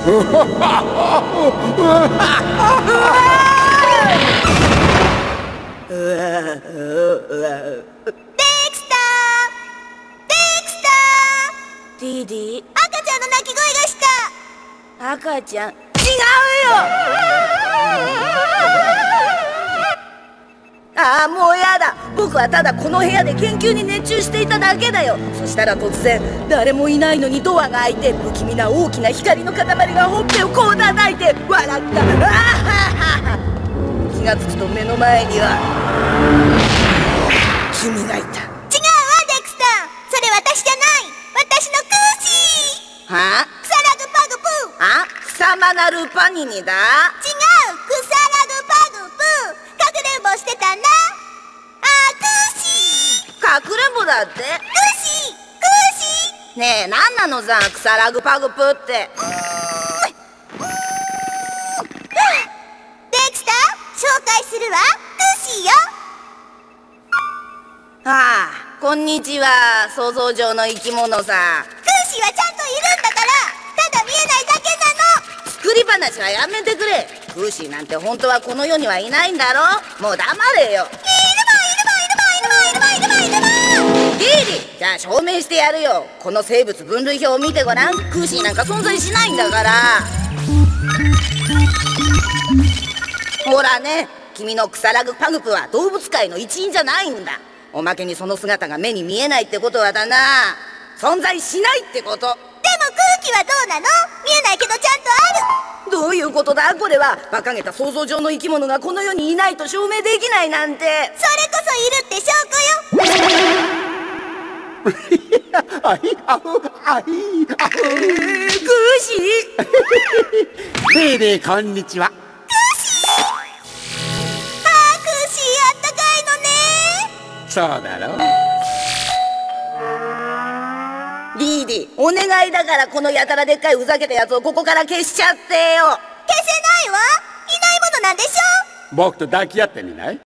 ディディ、 赤ちゃんの泣き声がした。 赤ちゃん、違うよ。ああ、もうやだ。僕はただこの部屋で研究に熱中していただけだよ。そしたら突然誰もいないのにドアが開いて、不気味な大きな光の塊がほっぺをこう叩いて笑った。気がつくと目の前には君がいた。 違うわ、デクスター。それ私じゃない。私のクーシー。 はあ、 クサラグパグプー。 あ、草間なるパニニだ。 違う、クサラグパグプー。かくれんぼしてたんだ。あー、クーシー。 かくれんぼだって。 クーシー、クーシー。 ねえ、なんなのさ、草ラグパグプって。 デクスター、紹介するわ。クーシーよ。 ああ、こんにちは。想像上の生き物さ。 クーシーはちゃんといるんだから。ただ見えないだけなの。 作り話はやめてくれ。クーシーなんて本当はこの世にはいないんだろ。もう黙れよ。 いるばいるばいるばいるばいるばいるばい。 ギーリ、じゃあ証明してやるよ。この生物分類表を見てごらん。クーシーなんか存在しないんだから。ほらね、君のクサラグパグプは動物界の一員じゃないんだ。おまけにその姿が目に見えないってことはだな、存在しないってこと。 でも空気はどうなの？見えないけどちゃんとある。 どういうことだこれは。馬鹿げた想像上の生き物がこの世にいないと証明できないなんて。 それこそいるって証拠よ。 あいあうあいあう。 クーシーデーデーこんにちは。 クーシー。あー、クーシーあったかいのね。 そうだろう。 リーディ、お願いだからこのやたらでっかいふざけたやつをここから消しちゃってよ。 消せないわ。いないものなんでしょ。 僕と抱き合ってみない？